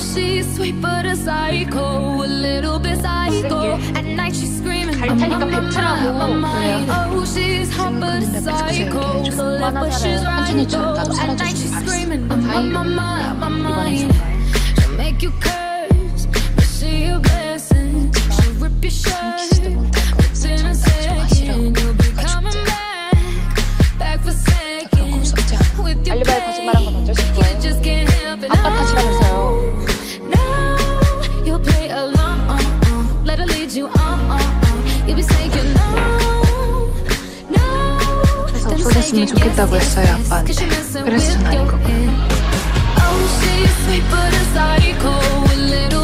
she's sweet but a psycho, a little bit psycho. At night she's screaming, 갈 테니까 뱉으라고. oh, she's hot but a psycho, so left but she's right though. At night she's screaming, my mind. She'll make you curse, but she a blessing. She'll rip your shirt within a second. You'll be coming back for seconds with your 알리바이 거짓말한 건 어쩔 수 없어요. you just can't help it. 아빠 탓이라면서요. No, you'll play along. Let her lead you on. You'll be saying no. 그래서 없어졌으면 좋겠다고 했어요, 아빠한테. 그래서 전 아닌 거고요. Oh, she's sweet but a psycho, a little